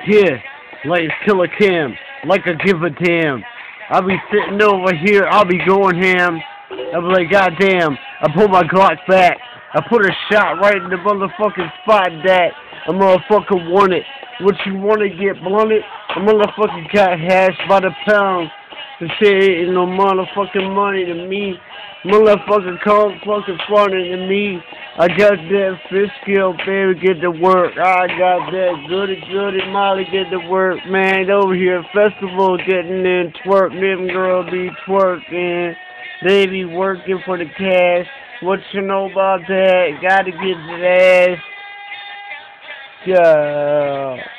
Yeah, like it's Killer Cam, like I give a damn. I'll be sitting over here, I'll be going ham. I'll be like, goddamn, I pull my Glock back. I put a shot right in the motherfucking spot that a motherfucker wanted. What you wanna get blunted? A motherfucker got hashed by the pound. To say ain't no motherfucking money to me. Motherfucker come fucking funny to me. I got that fish skill, baby, get to work. I got that goody Molly, get to work, man. Over here, festival getting in twerk. Them girls be twerking. They be working for the cash. What you know about that? Gotta get that ass. Yeah.